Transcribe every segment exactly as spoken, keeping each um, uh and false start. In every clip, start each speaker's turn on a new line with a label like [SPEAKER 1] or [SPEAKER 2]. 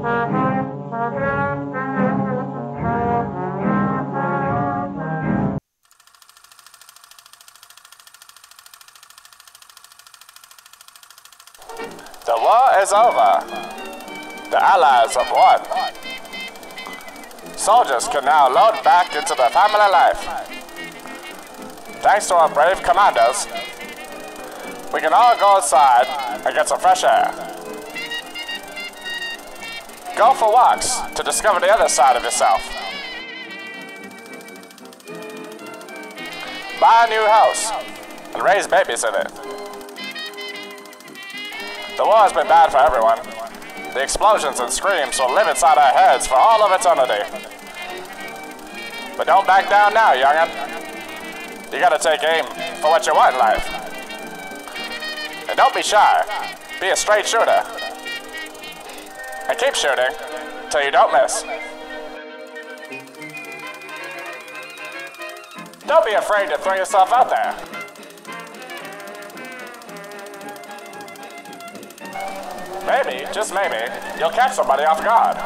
[SPEAKER 1] The war is over. The Allies have won. Soldiers can now load back into their family life. Thanks to our brave commanders, we can all go outside and get some fresh air. Go for walks to discover the other side of yourself. Buy a new house and raise babies in it. The war has been bad for everyone. The explosions and screams will live inside our heads for all of eternity. But don't back down now, young'un. You gotta take aim for what you want in life. And don't be shy. Be a straight shooter. And keep shooting till you don't miss. Don't be afraid to throw yourself out there. Maybe, just maybe, you'll catch somebody off guard.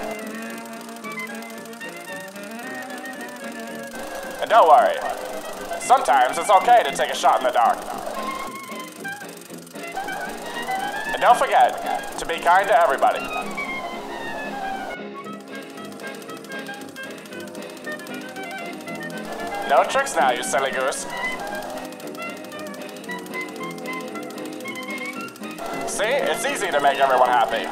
[SPEAKER 1] And don't worry, sometimes it's okay to take a shot in the dark. And don't forget to be kind to everybody. No tricks now, you silly goose. See, it's easy to make everyone happy.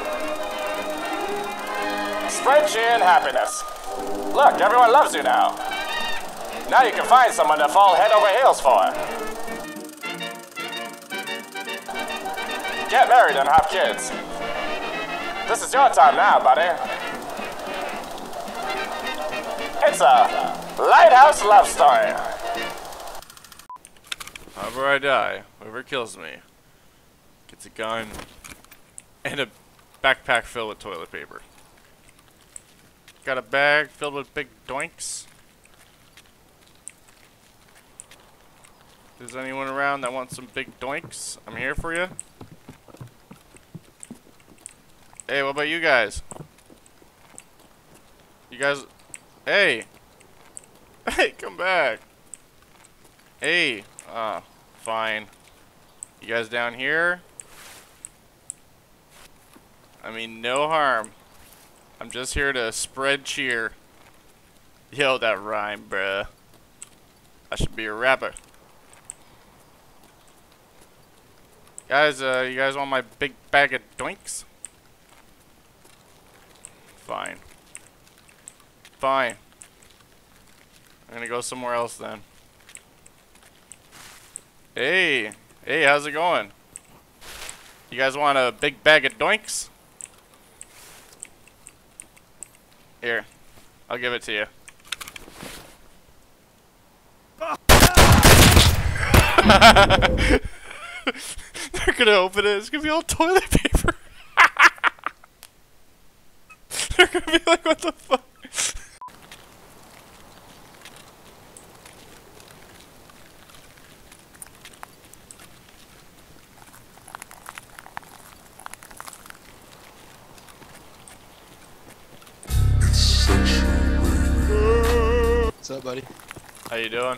[SPEAKER 1] Spread cheer and happiness. Look, everyone loves you now. Now you can find someone to fall head over heels for. Get married and have kids. This is your time now, buddy. It's a lighthouse love story.
[SPEAKER 2] However I die, whoever kills me gets a gun and a backpack filled with toilet paper. Got a bag filled with big doinks. Is anyone around that wants some big doinks? I'm here for you. Hey, what about you guys? You guys... Hey! Hey, come back! Hey! Ah, fine. You guys down here? I mean, no harm. I'm just here to spread cheer. Yo, that rhyme, bruh. I should be a rapper. Guys, uh, you guys want my big bag of doinks? Fine. Fine. I'm gonna go somewhere else then. Hey! Hey, how's it going? You guys want a big bag of doinks? Here, I'll give it to you. They're gonna open it, it's gonna be all toilet paper. They're gonna be like, what the fuck?
[SPEAKER 3] What's up, buddy?
[SPEAKER 2] How you doing?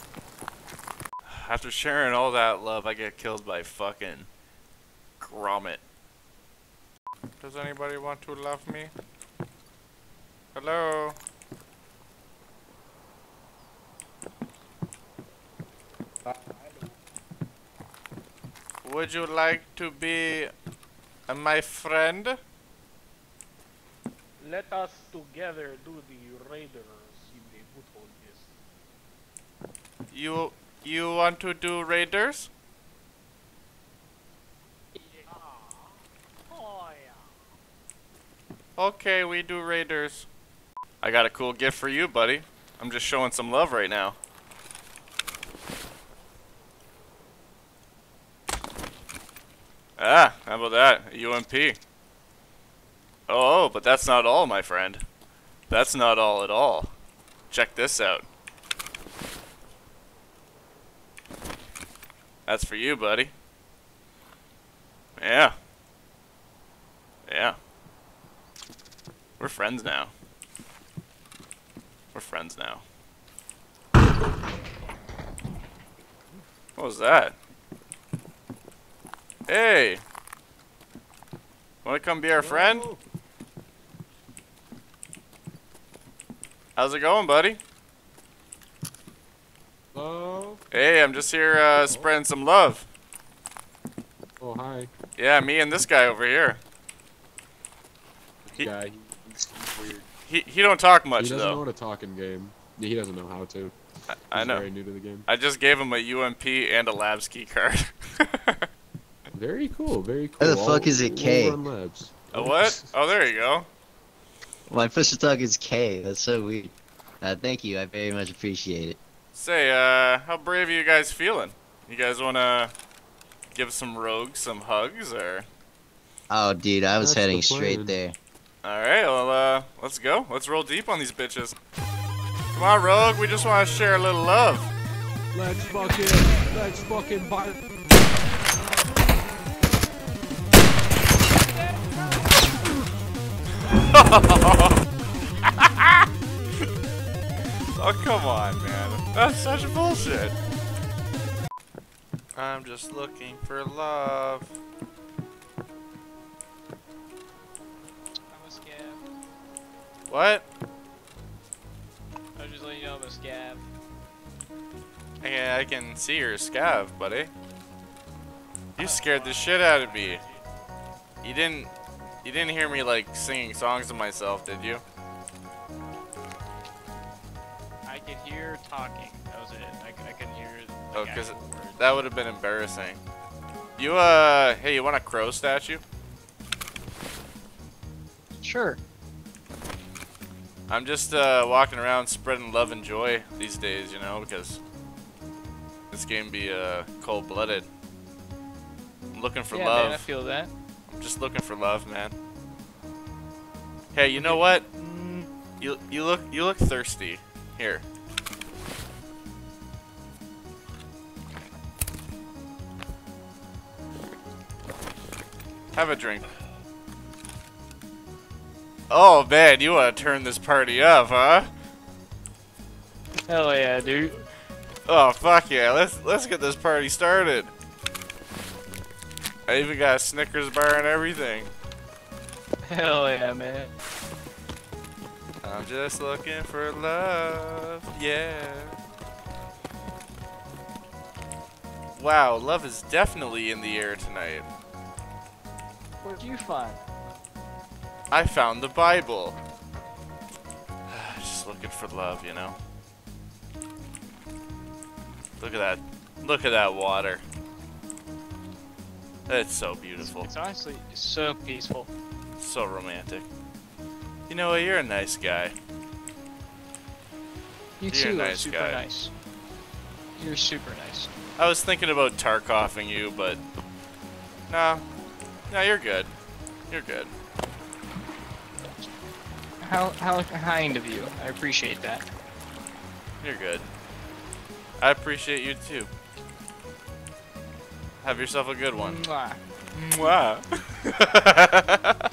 [SPEAKER 2] After sharing all that love, I get killed by fucking Grommet. Does anybody want to love me? Hello? Would you like to be uh, my friend?
[SPEAKER 4] Let us together do the raiders in the foothold list.
[SPEAKER 2] You you want to do raiders?
[SPEAKER 4] Yeah. Oh yeah.
[SPEAKER 2] Okay, we do raiders. I got a cool gift for you, buddy. I'm just showing some love right now. Ah, how about that? U M P. Oh, but that's not all, my friend. That's not all at all. Check this out. That's for you, buddy. Yeah. Yeah. We're friends now. We're friends now. What was that? Hey! Wanna come be our friend? How's it going, buddy?
[SPEAKER 3] Hello?
[SPEAKER 2] Hey, I'm just here uh, spreading some love.
[SPEAKER 3] Oh, hi.
[SPEAKER 2] Yeah, me and this guy over here. He,
[SPEAKER 3] Guy. He's weird.
[SPEAKER 2] he, he don't talk much,
[SPEAKER 3] He doesn't
[SPEAKER 2] though.
[SPEAKER 3] know what a talking game. He doesn't know how to.
[SPEAKER 2] I,
[SPEAKER 3] He's
[SPEAKER 2] I know.
[SPEAKER 3] very new to the game.
[SPEAKER 2] I just gave him a U M P and a Labs key card.
[SPEAKER 3] Very cool, very cool.
[SPEAKER 5] Where the fuck
[SPEAKER 3] All-
[SPEAKER 5] is it
[SPEAKER 3] all
[SPEAKER 5] K?
[SPEAKER 3] run labs.
[SPEAKER 2] A what? Oh, there you go.
[SPEAKER 5] My push to talk is K. That's so weird. Uh, thank you. I very much appreciate it.
[SPEAKER 2] Say, uh, how brave are you guys feeling? You guys wanna give some rogues some hugs, or?
[SPEAKER 5] Oh, dude, I was
[SPEAKER 3] That's the
[SPEAKER 5] heading
[SPEAKER 3] plan.
[SPEAKER 5] straight there.
[SPEAKER 2] Alright, well, uh, let's go. Let's roll deep on these bitches. Come on, rogue, we just wanna share a little love.
[SPEAKER 3] Let's fucking, let's fucking buy.
[SPEAKER 2] Oh, come on, man. That's such bullshit. I'm just looking for love.
[SPEAKER 6] I'm a scav.
[SPEAKER 2] What?
[SPEAKER 6] I was just letting you know I'm a scav.
[SPEAKER 2] Yeah, I can see your scav, buddy. You scared the shit out of me. You didn't, you didn't hear me like singing songs to myself, did you?
[SPEAKER 6] I could hear talking. That was it. I, I couldn't hear.
[SPEAKER 2] Oh,
[SPEAKER 6] Like,
[SPEAKER 2] 'cause
[SPEAKER 6] actual words.
[SPEAKER 2] That would have been embarrassing. You, uh, hey, you want a crow statue?
[SPEAKER 6] Sure.
[SPEAKER 2] I'm just, uh, walking around spreading love and joy these days, you know, because this game be, uh, cold-blooded. I'm looking for
[SPEAKER 6] yeah,
[SPEAKER 2] love.
[SPEAKER 6] man, I feel that.
[SPEAKER 2] I'm just looking for love, man. Hey, you know what? You, you look, you look thirsty. Here. Have a drink. Oh man, you want to turn this party up, huh?
[SPEAKER 6] Hell yeah, dude.
[SPEAKER 2] Oh fuck yeah, let's let's get this party started. I even got a Snickers bar and everything.
[SPEAKER 6] Hell yeah, man.
[SPEAKER 2] I'm just looking for love, yeah. Wow, love is definitely in the air tonight.
[SPEAKER 6] What'd you find?
[SPEAKER 2] I found the Bible. Just looking for love, you know. Look at that. Look at that water. It's so beautiful.
[SPEAKER 6] It's honestly so peaceful.
[SPEAKER 2] So romantic. You know what? You're a nice guy.
[SPEAKER 6] You
[SPEAKER 2] You're a
[SPEAKER 6] too are
[SPEAKER 2] nice
[SPEAKER 6] super
[SPEAKER 2] guy.
[SPEAKER 6] nice. You're super nice.
[SPEAKER 2] I was thinking about Tarkoffing you, but no, no, you're good. You're good.
[SPEAKER 6] How how kind of you. I appreciate that.
[SPEAKER 2] You're good. I appreciate you too. Have yourself a good one.
[SPEAKER 6] Mwah.
[SPEAKER 2] Mwah.